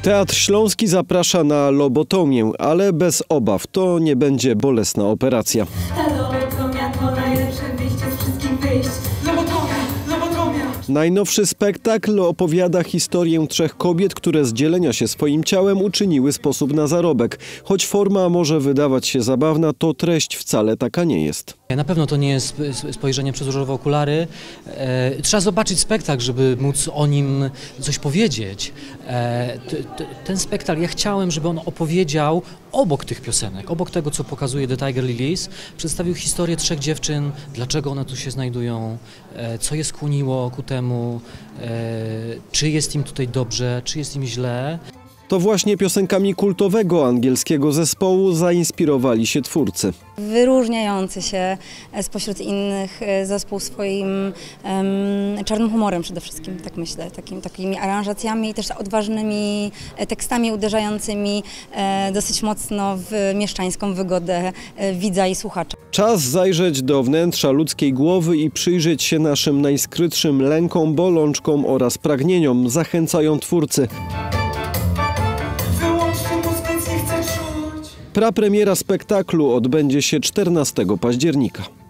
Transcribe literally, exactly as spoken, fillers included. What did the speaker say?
Teatr Śląski zaprasza na lobotomię, ale bez obaw, to nie będzie bolesna operacja. Ta lobotomia to najlepsze wyjście z wszystkich wyjść. Lobotomia, lobotomia. Najnowszy spektakl opowiada historię trzech kobiet, które z dzielenia się swoim ciałem uczyniły sposób na zarobek. Choć forma może wydawać się zabawna, to treść wcale taka nie jest. Na pewno to nie jest spojrzenie przez różowe okulary. E, trzeba zobaczyć spektakl, żeby móc o nim coś powiedzieć. E, t, t, ten spektakl, ja chciałem, żeby on opowiedział obok tych piosenek, obok tego, co pokazuje The Tiger Lilies, przedstawił historię trzech dziewczyn, dlaczego one tu się znajdują, e, co je skłoniło ku temu, e, czy jest im tutaj dobrze, czy jest im źle. To właśnie piosenkami kultowego angielskiego zespołu zainspirowali się twórcy. Wyróżniający się spośród innych zespół swoim um, czarnym humorem przede wszystkim, tak myślę, takim, takimi aranżacjami i też odważnymi tekstami uderzającymi e, dosyć mocno w mieszczańską wygodę e, widza i słuchacza. Czas zajrzeć do wnętrza ludzkiej głowy i przyjrzeć się naszym najskrytszym lękom, bolączkom oraz pragnieniom, zachęcają twórcy. Prapremiera spektaklu odbędzie się czternastego października.